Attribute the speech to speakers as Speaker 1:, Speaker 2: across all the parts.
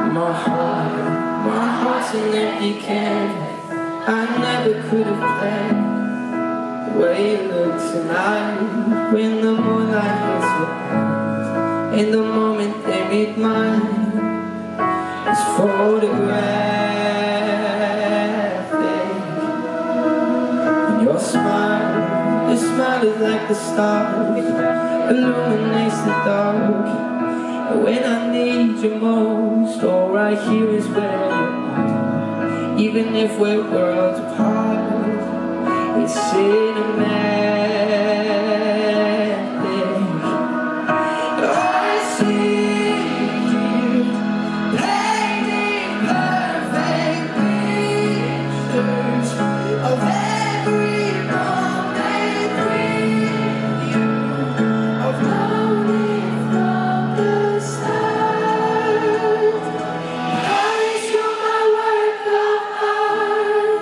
Speaker 1: My heart's an empty canvas. I never could have planned the way you look tonight when the moonlight hits your eyes. In the moment they meet mine, it's photographic. And your smile is like the stars, illuminates the dark. And when I need you most, all right here is where you are. Even if we're worlds apart, it's cinematic. I see you painting perfect pictures of every moment with you. I've known it from the start. Paris, you're my work of art.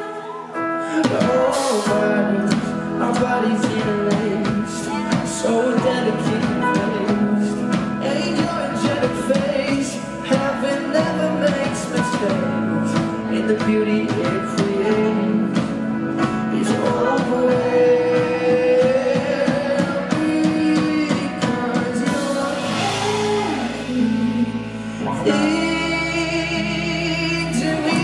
Speaker 1: Our bodies interlaced, so delicately placed. Ain't your angelic face, heaven never makes mistakes. And the beauty it creates is overwhelming, because you're everything to me.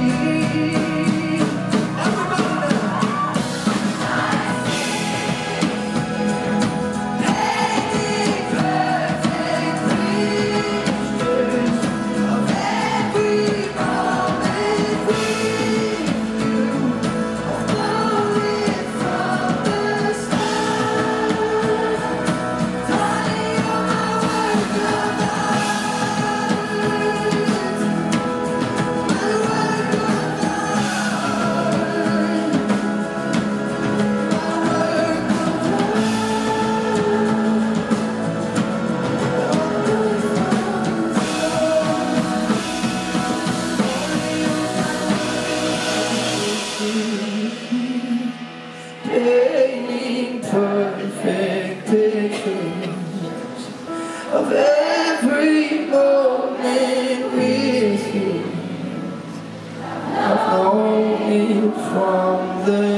Speaker 1: Painting perfect pictures of every moment with you. I've known it from the